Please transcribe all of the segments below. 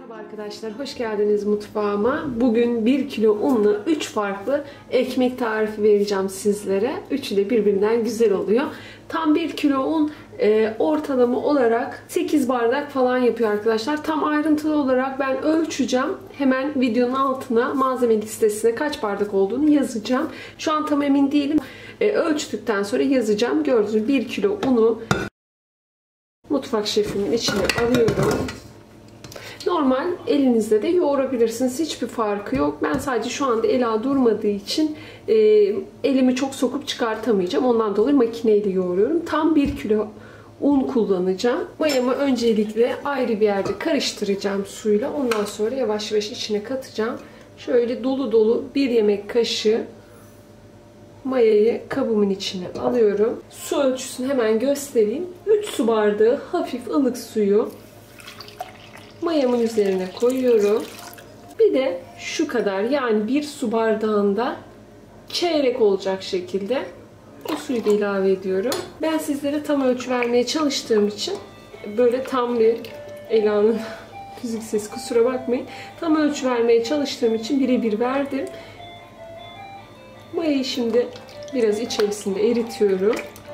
Merhaba arkadaşlar, hoş geldiniz mutfağıma. Bugün 1 kilo unla 3 farklı ekmek tarifi vereceğim sizlere. Üçü de birbirinden güzel oluyor. Tam 1 kilo un ortalama olarak 8 bardak falan yapıyor arkadaşlar. Tam ayrıntılı olarak ben ölçeceğim. Hemen videonun altına malzeme listesine kaç bardak olduğunu yazacağım. Şu an tam emin değilim. Ölçtükten sonra yazacağım. Gördüğünüz gibi 1 kilo unu mutfak şefimin içine alıyorum. Normal elinizde de yoğurabilirsiniz. Hiçbir farkı yok. Ben sadece şu anda ela durmadığı için elimi çok sokup çıkartamayacağım. Ondan dolayı makineyle yoğuruyorum. Tam 1 kilo un kullanacağım. Mayamı öncelikle ayrı bir yerde karıştıracağım suyla. Ondan sonra yavaş yavaş içine katacağım. Şöyle dolu dolu 1 yemek kaşığı mayayı kabımın içine alıyorum. Su ölçüsünü hemen göstereyim. 3 su bardağı hafif ılık suyu mayamın üzerine koyuyorum. Bir de şu kadar, yani 1 su bardağında çeyrek olacak şekilde o suyu da ilave ediyorum. Ben sizlere tam ölçü vermeye çalıştığım için böyle tam bir Ela'nın müzik sesi, kusura bakmayın. Tam ölçü vermeye çalıştığım için birebir verdim. Mayayı şimdi biraz içerisinde eritiyorum.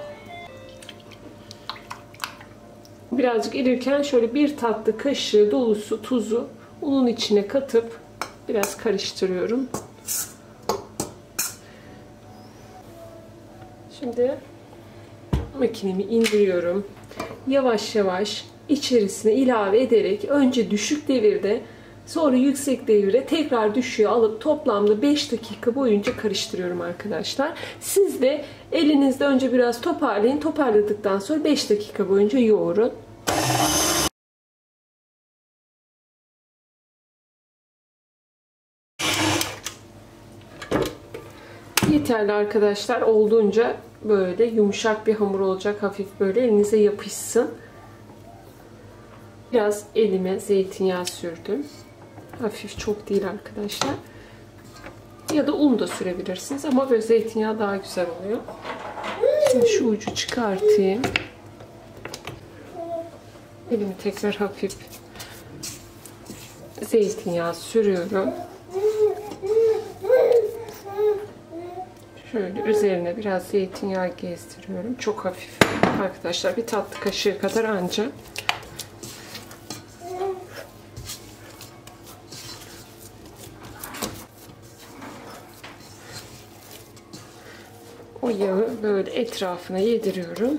Birazcık erirken şöyle 1 tatlı kaşığı dolusu tuzu unun içine katıp biraz karıştırıyorum. Şimdi makinemi indiriyorum. Yavaş yavaş içerisine ilave ederek önce düşük devirde, sonra yüksek devirde tekrar düşüğe alıp toplamda 5 dakika boyunca karıştırıyorum arkadaşlar. Siz de elinizde önce biraz toparlayın. Toparladıktan sonra 5 dakika boyunca yoğurun. Yeterli arkadaşlar. Olduğunca böyle yumuşak bir hamur olacak. Hafif böyle elinize yapışsın. Biraz elime zeytinyağı sürdüm. Hafif, çok değil arkadaşlar. Ya da un da sürebilirsiniz ama böyle zeytinyağı daha güzel oluyor. Şimdi şu ucu çıkartayım. Elimi tekrar hafif zeytinyağı sürüyorum. Şöyle üzerine biraz zeytinyağı gezdiriyorum. Çok hafif arkadaşlar. Bir tatlı kaşığı kadar anca. O yağı böyle etrafına yediriyorum.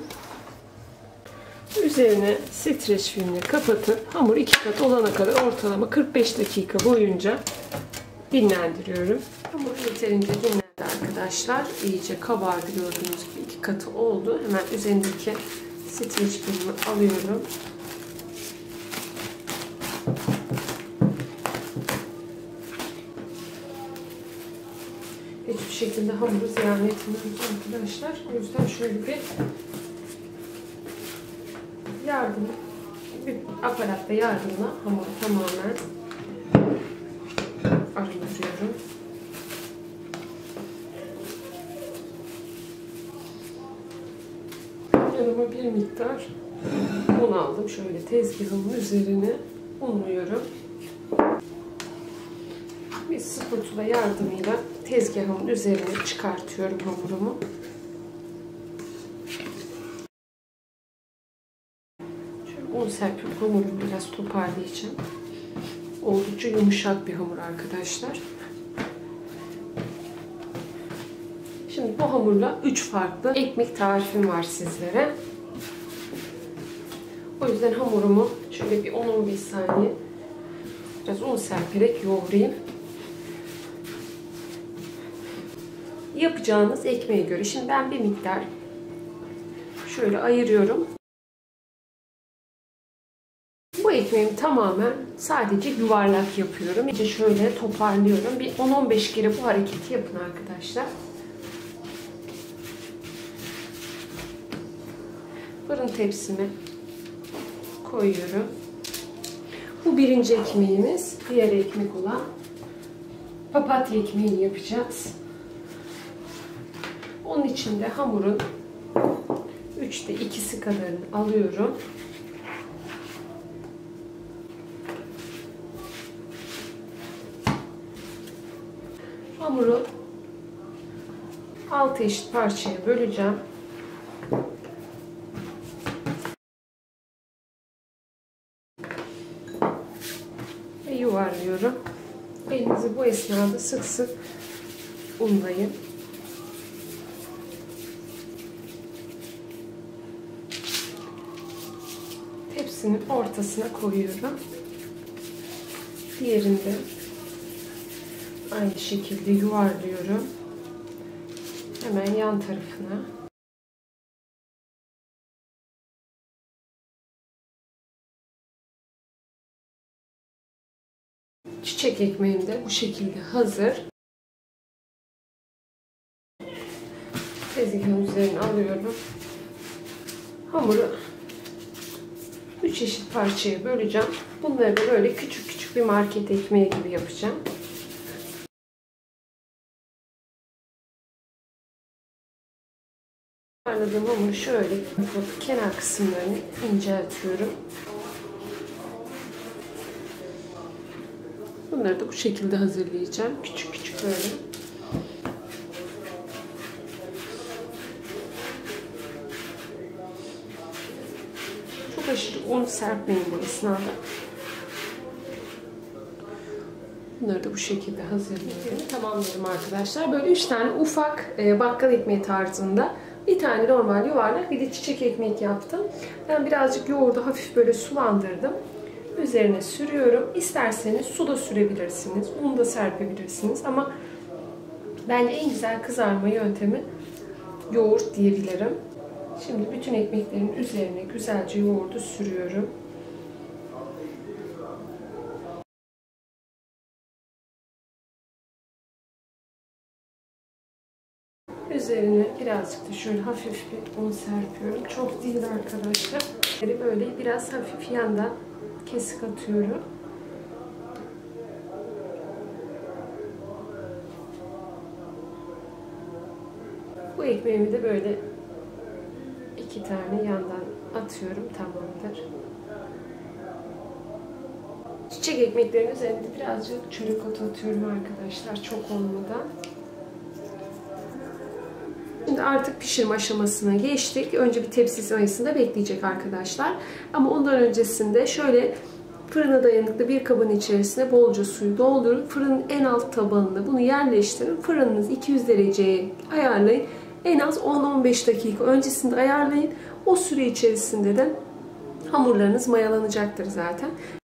Üzerine streç filmle kapatıp hamur 2 kat olana kadar ortalama 45 dakika boyunca dinlendiriyorum. Hamur yeterince dinlendi arkadaşlar. İyice kabardı, gördüğünüz gibi 2 katı oldu. Hemen üzerindeki streç filmi alıyorum. Hiçbir şekilde hamuru ziyan etmiyoruz arkadaşlar. O yüzden şöyle bir aparatla yardımla hamuru tamamen arındırıyorum. Yanıma bir miktar un aldım. Şöyle tezgahımın üzerine unluyorum. Bir spatula yardımıyla tezgahımın üzerine çıkartıyorum hamurumu. Şöyle un serpip hamurumu biraz toparlayacağım. Oldukça yumuşak bir hamur arkadaşlar. Şimdi bu hamurla 3 farklı ekmek tarifim var sizlere. O yüzden hamurumu şöyle bir 10-15 saniye biraz un serperek yoğurayım. Yapacağınız ekmeğe göre. Şimdi ben bir miktar şöyle ayırıyorum. Bu ekmeğimi tamamen sadece yuvarlak yapıyorum. İyice şöyle toparlıyorum. Bir 10-15 kere bu hareketi yapın arkadaşlar. Fırın tepsime koyuyorum. Bu birinci ekmeğimiz. Diğer ekmek olan papatya ekmeğini yapacağız. Onun için de hamurun 3'te 2'si kadarını alıyorum. Hamuru 6 eşit parçaya böleceğim. Ve yuvarlıyorum. Elinizi bu esnada sık sık unlayın. Tepsinin ortasına koyuyorum. Diğerini de aynı şekilde yuvarlıyorum. Hemen yan tarafına. Çiçek ekmeğim de bu şekilde hazır. Tezgahın üzerine alıyorum. Hamuru 3 eşit parçaya böleceğim. Bunları da böyle küçük küçük bir market ekmeği gibi yapacağım. Yuvarladığım hamuru şöyle kenar kısımlarını inceltiyorum. Bunları da bu şekilde hazırlayacağım. Küçük küçük böyle. Çok aşırı un serpmeyin bu esnada. Bunları da bu şekilde hazırlayıyorum. Tamamladım arkadaşlar. Böyle 3 tane ufak bakkal ekmeği tarzında. Bir tane normal yuvarlak, bir de çiçek ekmek yaptım. Ben birazcık yoğurdu hafif böyle sulandırdım. Üzerine sürüyorum. İsterseniz su da sürebilirsiniz. Un da serpebilirsiniz. Ama bence en güzel kızarma yöntemi yoğurt diyebilirim. Şimdi bütün ekmeklerin üzerine güzelce yoğurdu sürüyorum. Üzerine birazcık da şöyle hafif bir un serpiyorum. Çok değil arkadaşlar. Böyle biraz hafif yandan kesik atıyorum. Bu ekmeğimi de böyle 2 tane yandan atıyorum. Tamamdır. Çiçek ekmeklerin üzerine birazcık çörek otu atıyorum arkadaşlar. Çok olmadan. Şimdi artık pişirme aşamasına geçtik. Önce bir tepsi mayasında bekleyecek arkadaşlar. Ama ondan öncesinde şöyle fırına dayanıklı bir kabın içerisine bolca suyu doldurun. Fırının en alt tabanına bunu yerleştirin. Fırınınızı 200 dereceye ayarlayın. En az 10-15 dakika öncesinde ayarlayın. O süre içerisinde de hamurlarınız mayalanacaktır zaten.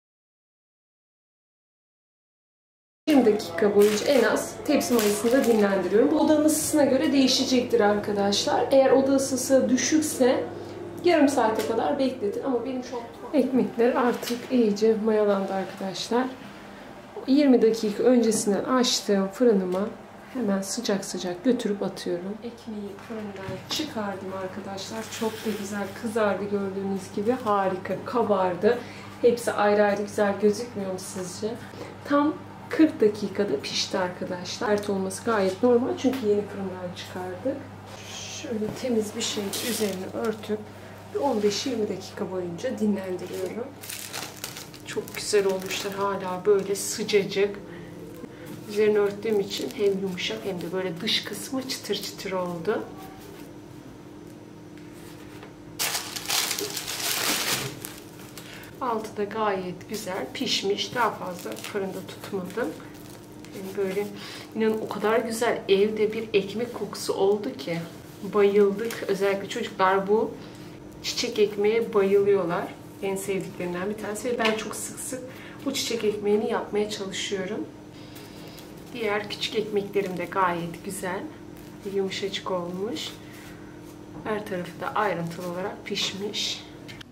20 dakika boyunca en az tepsi mayasında dinlendiriyorum. Bu odanın ısısına göre değişecektir arkadaşlar. Eğer oda ısısı düşükse yarım saate kadar bekletin. Ama benim şu an ekmekler artık iyice mayalandı arkadaşlar. 20 dakika öncesinden açtığım fırınıma hemen sıcak sıcak götürüp atıyorum. Ekmeği fırından çıkardım arkadaşlar. Çok da güzel kızardı gördüğünüz gibi. Harika kabardı. Hepsi ayrı ayrı güzel gözükmüyor mu sizce? Tam 40 dakikada pişti arkadaşlar. Sert olması gayet normal çünkü yeni fırından çıkardık. Şöyle temiz bir şey üzerine örtüp 15-20 dakika boyunca dinlendiriyorum. Çok güzel olmuşlar, hala böyle sıcacık. Üzerine örttüğüm için hem yumuşak hem de böyle dış kısmı çıtır çıtır oldu. Altı da gayet güzel pişmiş. Daha fazla fırında tutmadım. Yani böyle inanın o kadar güzel evde bir ekmek kokusu oldu ki bayıldık. Özellikle çocuklar bu çiçek ekmeğe bayılıyorlar. En sevdiklerinden bir tanesi ve ben çok sık sık bu çiçek ekmeğini yapmaya çalışıyorum. Diğer küçük ekmeklerim de gayet güzel. Yumuşacık olmuş. Her tarafı da ayrıntılı olarak pişmiş.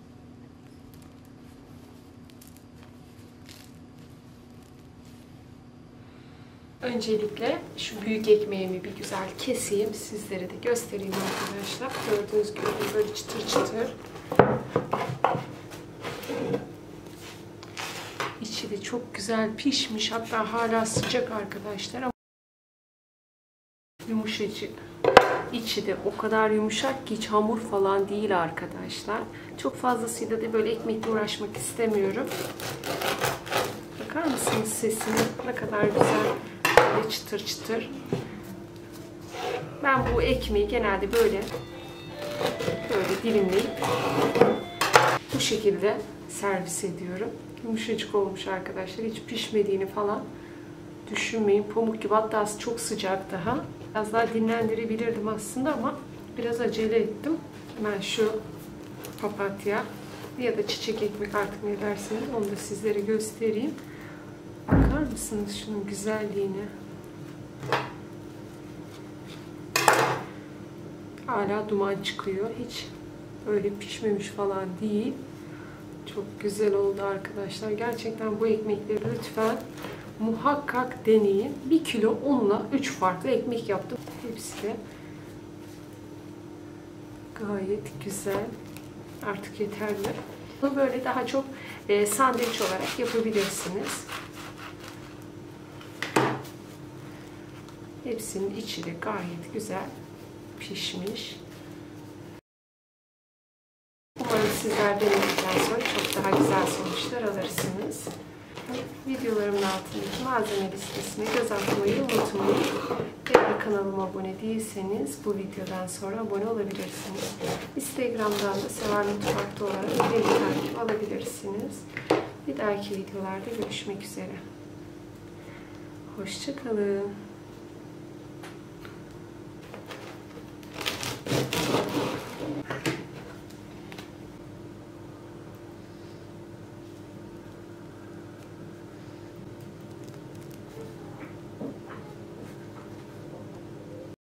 Öncelikle şu büyük ekmeğimi bir güzel keseyim. Sizlere de göstereyim arkadaşlar. Gördüğünüz gibi böyle çıtır çıtır. İçi de çok güzel pişmiş. Hatta hala sıcak arkadaşlar. Ama yumuşacık. İçi de o kadar yumuşak ki hiç hamur falan değil arkadaşlar. Çok fazlasıyla da böyle ekmekle uğraşmak istemiyorum. Bakar mısınız sesine? Ne kadar güzel Böyle çıtır çıtır. Ben bu ekmeği genelde böyle dilimleyip bu şekilde servis ediyorum. Yumuşacık olmuş arkadaşlar. Hiç pişmediğini falan düşünmeyin. Pamuk gibi. Hatta çok sıcak daha. Biraz daha dinlendirebilirdim aslında ama biraz acele ettim. Hemen şu papatya ya da çiçek ekmek artık ne derseniz onu da sizlere göstereyim. Bakar mısınız şunun güzelliğine? Hala duman çıkıyor. Hiç öyle pişmemiş falan değil. Çok güzel oldu arkadaşlar. Gerçekten bu ekmekleri lütfen muhakkak deneyin. 1 kilo unla 3 farklı ekmek yaptım. Hepsi de gayet güzel. Artık yeterli. Bunu böyle daha çok sandviç olarak yapabilirsiniz. Hepsinin içi de gayet güzel pişmiş. Umarım sizler denedikten sonra çok daha güzel sonuçlar alırsınız. Videolarımın altındaki malzeme listesine göz atmayı unutmayın. Eğer kanalıma abone değilseniz bu videodan sonra abone olabilirsiniz. Instagram'dan da Seval Mutfak'ta olarak beni takip alabilirsiniz. Bir dahaki videolarda görüşmek üzere. Hoşça kalın.